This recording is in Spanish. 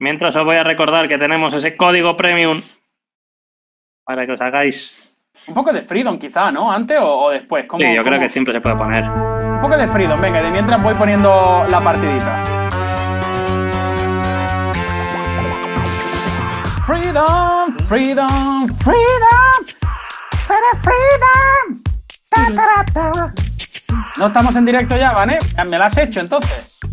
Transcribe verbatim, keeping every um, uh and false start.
Mientras os voy a recordar que tenemos ese código premium para que os hagáis... Un poco de Freedom quizá, ¿no? ¿Antes o, o después? ¿Cómo, sí, yo creo cómo? que siempre se puede poner. Un poco de Freedom, venga, y de mientras voy poniendo la partidita. Freedom, freedom, freedom, freedom. Ta, ta, ta. No estamos en directo ya, ¿vale? Me la has hecho entonces.